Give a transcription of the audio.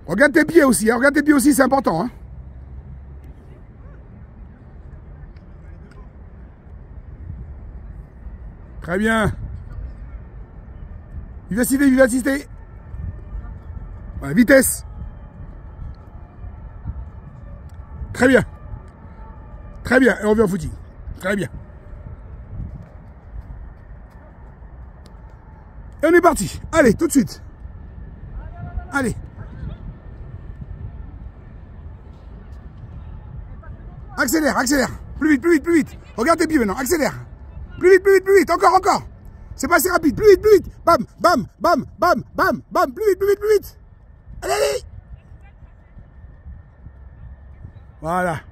Regarde tes pieds aussi, hein. Regarde tes pieds aussi, c'est important. Hein. Très bien. Vivacité, vivacité. Voilà, vitesse. Très bien. Très bien. Et on revient au footing. Très bien. Et on est parti. Allez, tout de suite. Allez. Accélère, accélère. Plus vite, plus vite, plus vite. Regarde tes pieds maintenant. Accélère. Plus vite, plus vite, plus vite. Encore, encore. C'est pas assez rapide. Plus vite, plus vite. Bam, bam, bam, bam, bam, bam. Plus vite, plus vite, plus vite. Allez, allez. Voilà.